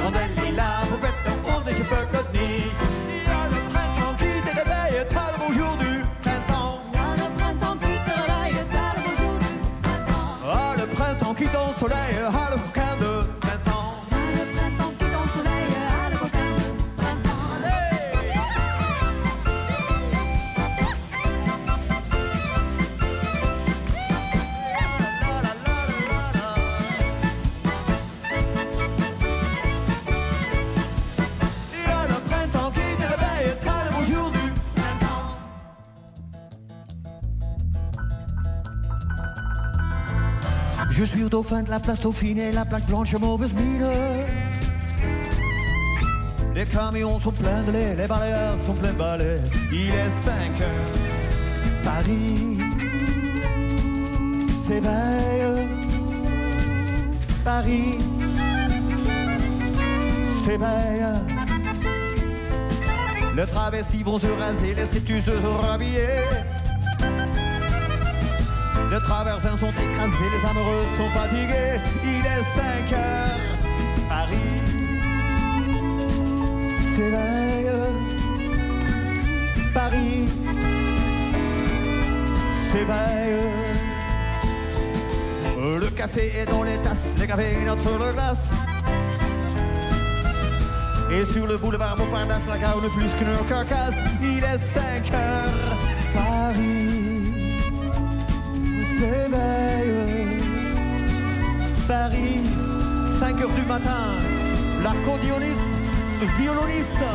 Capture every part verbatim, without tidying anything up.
hirondelle lila, poufette rose des cheveux cotnis. Il y a le printemps qui te réveille, t'as le beau jour du printemps. Il y a le printemps qui te réveille, t'as le beau jour du printemps. Ah, le printemps qui dans le soleil, ah, le bouquin de printemps. Ah, le printemps qui dans le soleil, ah, le bouquin de printemps. Il y a le printemps qui te réveille, t'as le beau jour du printemps. Je suis au dauphin de la place Dauphine, la plaque blanche mauvaise mine. Les camions sont pleins de lait, les balayeurs sont pleins de balais. Il est cinq heures, Paris s'éveille. Paris s'éveille. Les travestis vont se raser, les stripteaseuses se rhabiller. Les traversins sont écrasés, les amoureux sont fatigués. Il est cinq heures, Paris s'éveille. Paris s'éveille. Le café est dans les tasses, les cafés entre le glace. Et sur le boulevard Montparnasse, la gare ne plus qu'une carcasse. Il est cinq heures, Paris s'éveille. Paris, cinq heures du matin, l'accordéoniste, le violoniste.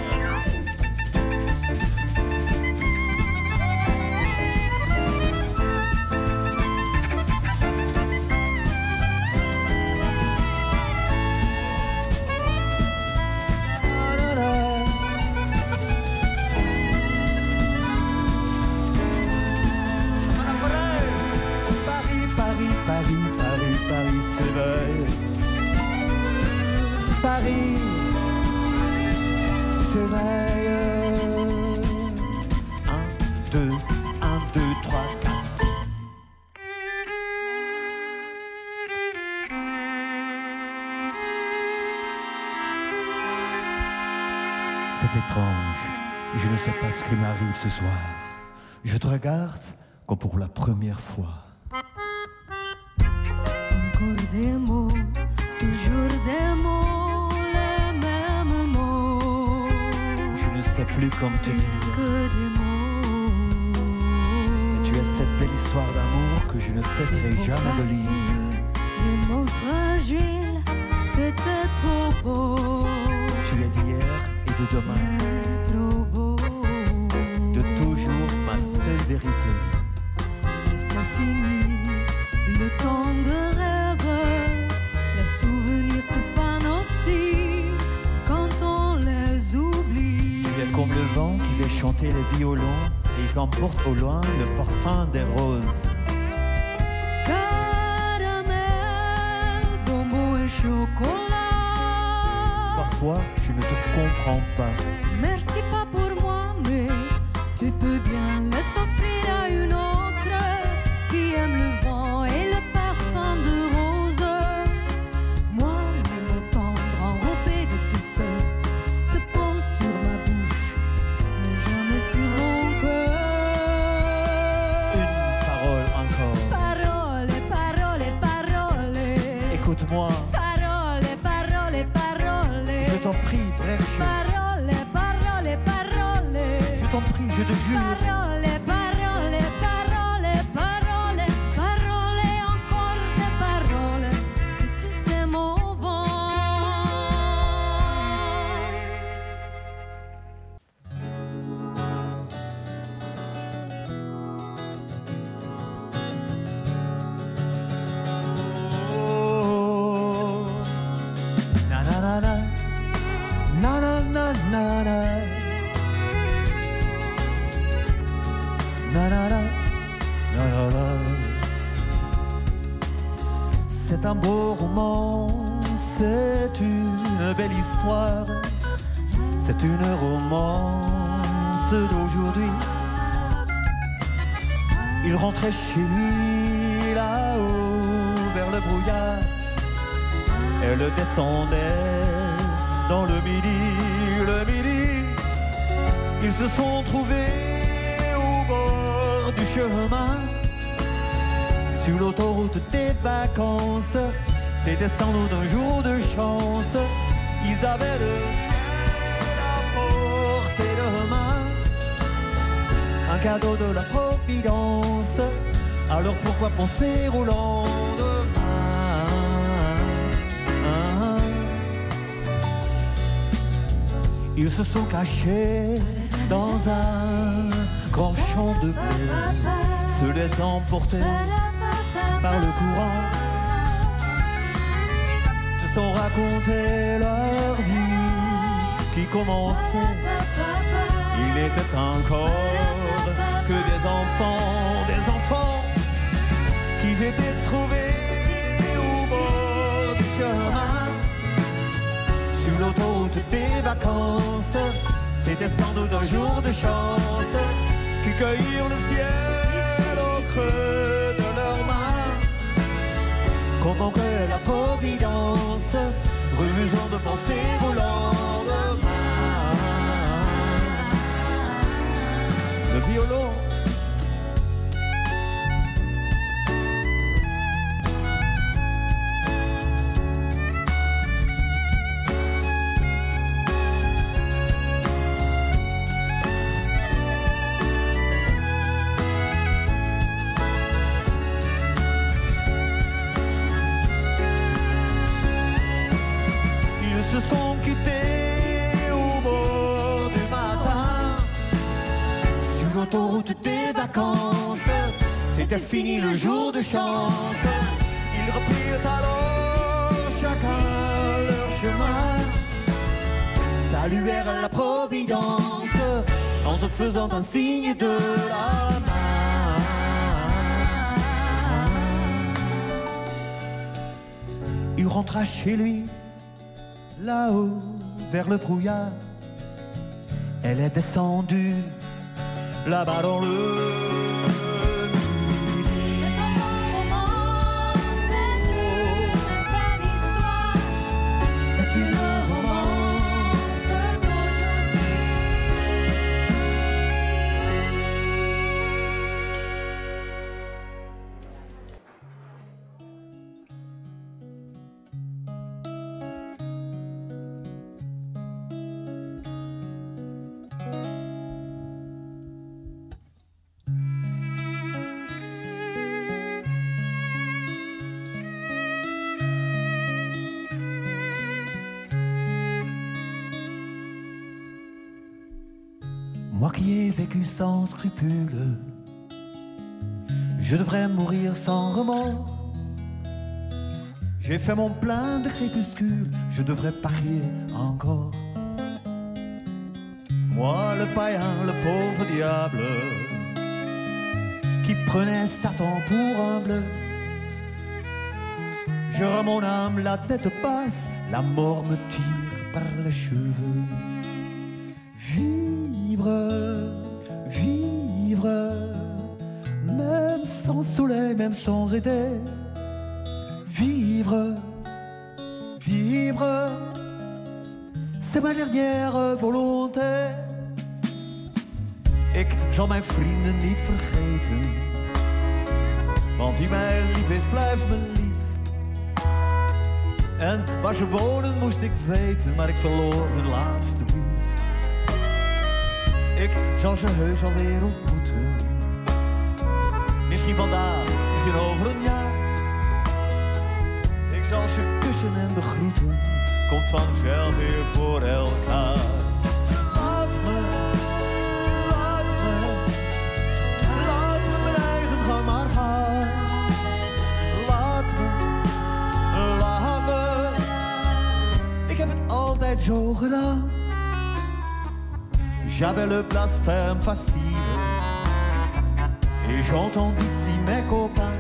Paris s'éveille. Un, deux, un, deux, trois, quatre. C'est étrange, je ne sais pas ce qui m'arrive ce soir. Je te regarde comme pour la première fois. Encore des mots, toujours des mots, les mêmes mots. Je ne sais plus comme te dire que des mots. Tu es cette belle histoire d'amour que je ne cesserai jamais de lire. Des mots fragiles, c'était trop beau. Tu es d'hier et de demain, trop beau. de toujours ma seule vérité. Et ça finit, le temps de rêve. Les souvenirs se fanent aussi quand on les oublie. Tu es comme le vent qui fait chanter les violons et qui emporte au loin le parfum des roses. Caramel, bonbon et chocolat. Parfois, je ne te comprends pas. Merci pas pour moi, mais tu peux bien les offrir à une autre qui aime le vent et le parfum de rose. Moi, même tendre enrobé de douceur se pose sur ma bouche, mais jamais sur mon cœur. Une parole encore. Parole, parole, parole. Écoute-moi, Parole, parole, parole. je t'en prie, bref, Parole, parole, parole. je t'en prie, je te jure. Parole, parole, parole, parole, parole, encore des paroles que tu sais mon vent. Oh, na na na na, na na na na na. Na, na, na, na, na, na. C'est un beau roman, c'est une belle histoire, c'est une romance d'aujourd'hui. Il rentrait chez lui là-haut vers le brouillard, elle descendait dans le midi, le midi, ils se sont trouvés au bord du chemin, sur l'autoroute des vacances. C'était sans doute un jour de chance. Ils avaient le ciel à portée de main, un cadeau de la Providence. Alors pourquoi penser au lendemain? Ils se sont cachés dans un grand champ de blé, se laissant porter par le courant, se sont raconté leur vie qui commençait. Il n'était encore que des enfants, des enfants qui étaient trouvés au bord du chemin, sur l'autoroute des vacances. C'était sans doute un jour de chance, qui cueillirent le ciel au creux de leurs mains, convoquaient la Providence, refusant de penser au lendemain. Le violon. Se sont quittés au bord du matin, sur l'autoroute des vacances. C'était fini le jour de chance. Ils reprirent alors chacun leur chemin, saluèrent la Providence en se faisant un signe de la main. Il rentra chez lui là-haut, vers le brouillard. Elle est descendue là-bas dans le midi. C'est une romance d'aujourd'hui. Moi qui ai vécu sans scrupules, je devrais mourir sans remords. J'ai fait mon plein de crépuscules, je devrais parier encore. Moi le païen, le pauvre diable, qui prenait Satan pour un bleu. Je rends mon âme la tête basse, la mort me tire par les cheveux. Vivre, vivre, même sans soleil, même sans été. Vivre, vivre, c'est ma dernière volonté. Ik zal mijn vrienden niet vergeten, want wie mij lief is, blijft me lief. En waar ze wonen moest ik weten, maar ik verloor hun laatste brief. Ik zal ze heus alweer ontmoeten, misschien vandaag, misschien over een jaar. Ik zal ze kussen en begroeten, komt vanzelf weer voor elkaar. Laat me, laat me, laat me mijn eigen gang maar gaan. Laat me, laat me, ik heb het altijd zo gedaan. J'avais le blasphème facile et j'entends d'ici mes copains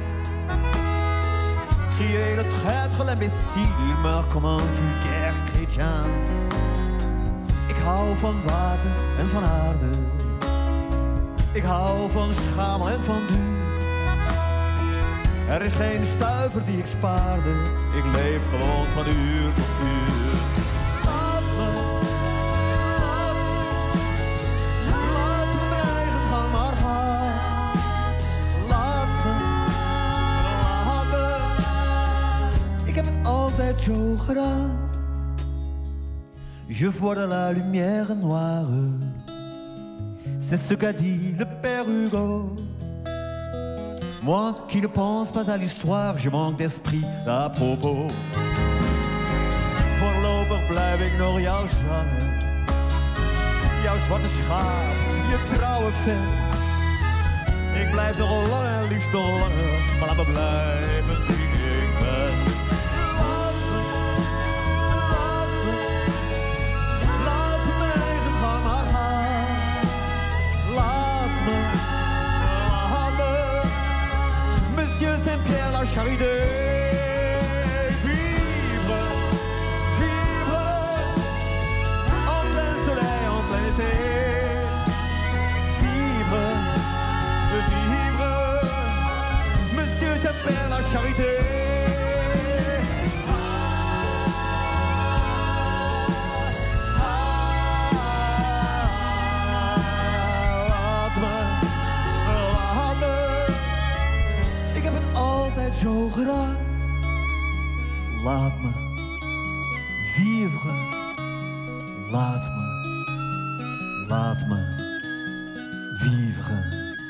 crier le traître, l'imbécile, il meurt comme un vulgaire chrétien. Ik hou van water en van aarde, ik hou van schamel en van duur. Er is geen stuiver die ik spaarde, ik leef gewoon van uur tot uur. Laat me, tête jour-là, je vois dans la lumière noire. C'est ce qu'a dit le père Hugo. Moi qui ne pense pas à l'histoire, je manque d'esprit à propos. Voorlopig blijf ik nog jou zwanger. Jouw zwarte schaap, je trouwe fan. Ik blijf nog langer, liefst nog langer, maar laat me blijven wie ik ben. Laat me, laat me, laat me mijn eigen gang maar gaan. Laat me, laat me, Monsieur Saint-Pierre la Charité. Vivre, vivre, en plein soleil, en plein été. Vivre, vivre, Monsieur Saint-Pierre la Charité. Laat me, laat me. Ik heb het altijd zo gedaan. Laat me vivre. Laat me, laat me vivre.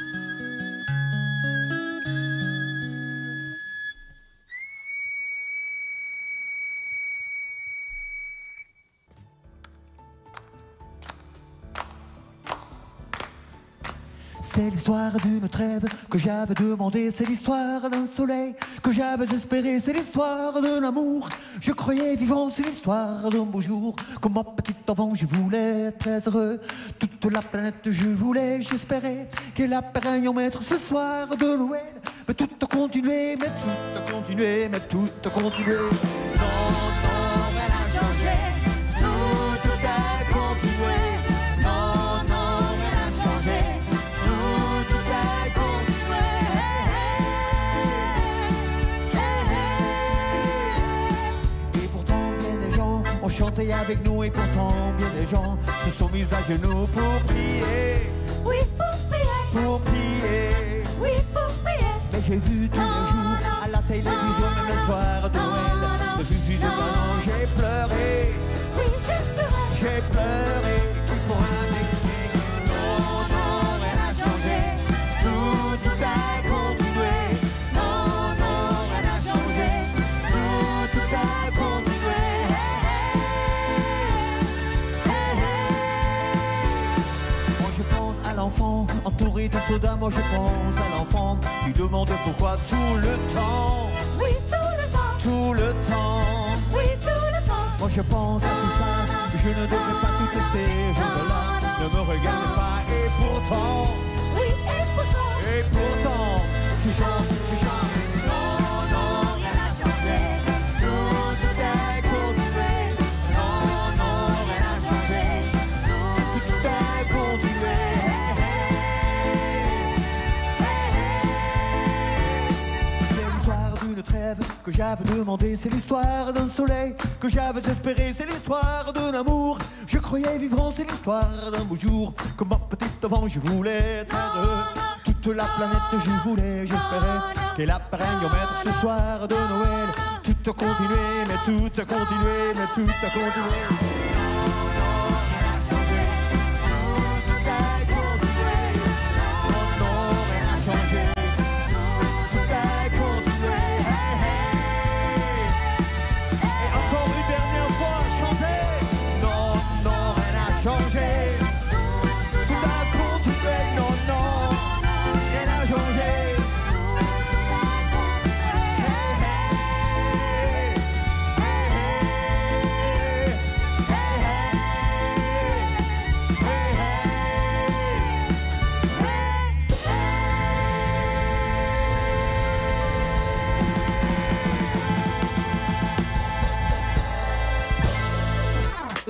C'est l'histoire d'une trêve que j'avais demandé, c'est l'histoire d'un soleil que j'avais espéré, c'est l'histoire d'un amour. Je croyais vivant, c'est l'histoire d'un beau jour. Comme un petit enfant, je voulais être très heureux. Toute la planète, je voulais, j'espérais qu'elle apparaît en maître ce soir de Noël. Mais tout a continué, mais tout a continué, mais tout a continué. Non, non, elle a changé, tout, tout a continué. Non, non, elle a changé. On chantait avec nous et pourtant bien des gens se sont mis à genoux pour prier. Oui, pour prier. Pour prier. Oui, pour prier. Mais j'ai vu tous les jours à la télévision, même le soir de Noël, le fusil de canon, j'ai pleuré. Oui, j'ai pleuré. J'ai pleuré pour un Mexique. Non, non, elle a changé. Tout, tout a continué. Non, non, elle a changé. Tout, tout a continué. L'enfant entouré de soda, moi je pense à l'enfant qui demande pourquoi tout le temps. Oui, tout le temps. Tout le temps. Oui, tout le temps. Moi je pense à tout ça, je ne devrais pas tout ces jours-là. Ne me regardez pas et pourtant. Oui, et pourtant. Et pourtant, je chante, je chante. Non, non, rien n'a changé. Tout, tout a continué. Non, non, rien n'a changé. Tout, tout a continué. Que j'avais demandé, c'est l'histoire d'un soleil que j'avais espéré, c'est l'histoire d'un amour. Je croyais vivre, c'est l'histoire d'un beau jour. Comme un petit enfant, je voulais être heureux. Toute la planète, je voulais, j'espérais qu'elle apprenne au maître ce soir de Noël. Tout a continué, mais tout a continué, mais tout a continué.